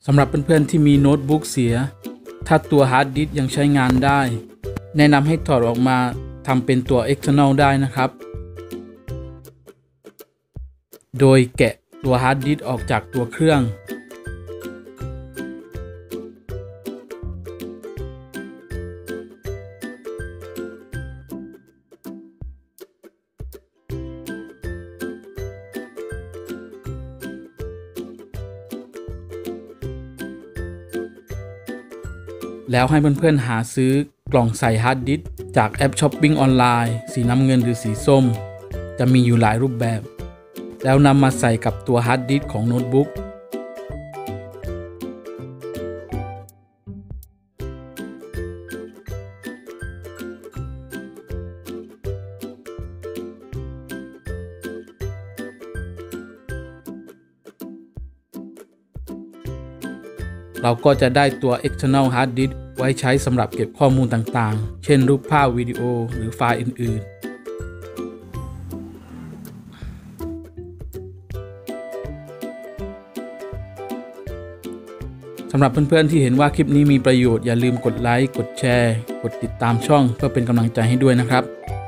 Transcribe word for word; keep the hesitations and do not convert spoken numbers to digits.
สำหรับเพื่อนๆที่มีโน้ตบุ๊กเสียถ้าตัวฮาร์ดดิสก์ยังใช้งานได้แนะนำให้ถอดออกมาทำเป็นตัว external ได้นะครับโดยแกะตัวฮาร์ดดิสก์ออกจากตัวเครื่องแล้วให้เพื่อนๆหาซื้อกล่องใส่ฮาร์ดดิสก์จากแอปช้อปปิ้งออนไลน์สีน้ำเงินหรือสีส้มจะมีอยู่หลายรูปแบบแล้วนำมาใส่กับตัวฮาร์ดดิสก์ของโน้ตบุ๊กเราก็จะได้ตัว external hard disk ไว้ใช้สำหรับเก็บข้อมูลต่างๆเช่นรูปภาพวิดีโอหรือไฟล์อื่นๆสำหรับเพื่อนๆที่เห็นว่าคลิปนี้มีประโยชน์อย่าลืมกดไลค์กดแชร์กดติดตามช่องเพื่อเป็นกำลังใจให้ด้วยนะครับ